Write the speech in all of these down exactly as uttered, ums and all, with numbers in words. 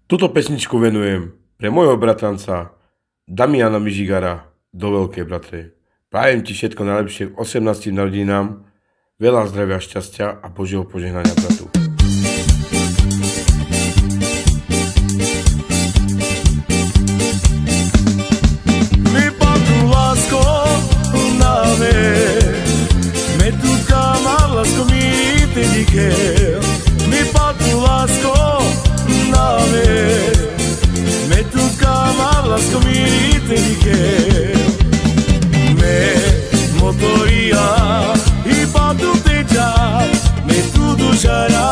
Túto pesničku venujem pre môjho bratranca Damiana Mižigara do Veľkej Bratrej. Prajem ti všetko najlepšie k osemnástym narodeninám, veľa zdravia, šťastia a Božieho požehnania, bratu. Mi patru lásko na vek, me tutka ma lásko mi te dike. Mi patru lásko na vek, me tutka ma lásko mi te dike. Me motoria i patru te già, me tu dușara.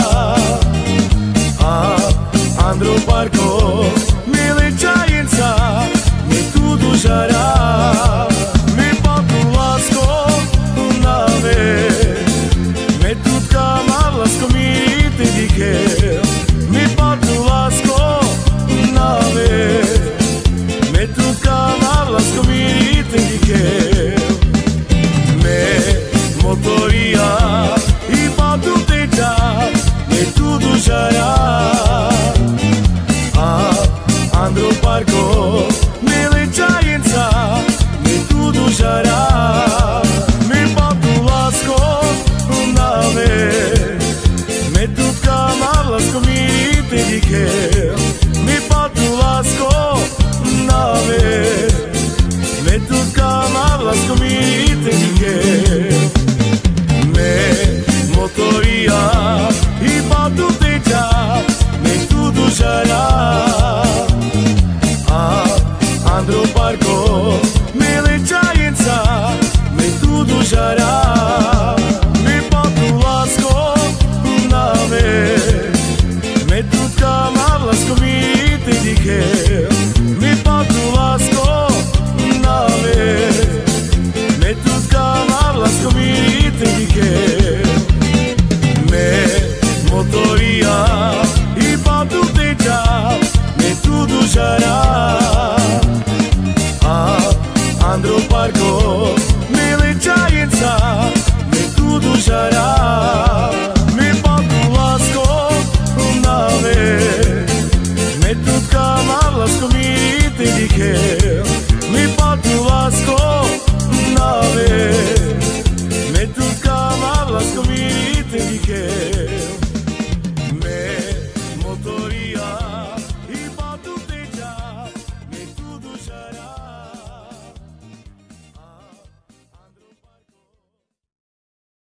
A Andro Parco me le giaința, me tu dușara. Mi patru lásko na vek, me tutka ma lásko mi te dike. Mi patru lásko na vek, me tutka ma lásko mi te dike. Me motoria i patru te già, me tu dușara. A Andro Parco me le giaința, me tu dușara. Mi patru lásko na vek, me tutka ma lásko mi te dike. Mi patru lásko na vek, me tutka ma lásko mi te dike. Me motoria i patru te già, me tu dușara. A Andro Parco me le giaința, me tu dușara. Mi patru lásko na vek, me tutka ma lásko mi te dike. Mi patru lásko na vek, me tutka ma lásko mi te dike. Me motoria i patru te già, me tu dușara. A Andro Parco me le giaința, me tu dușara. Mi patru lásko na vek, me tutka ma lásko mi te dike. Mi patru lásko na vek, me tutka ma lásko mi te dike.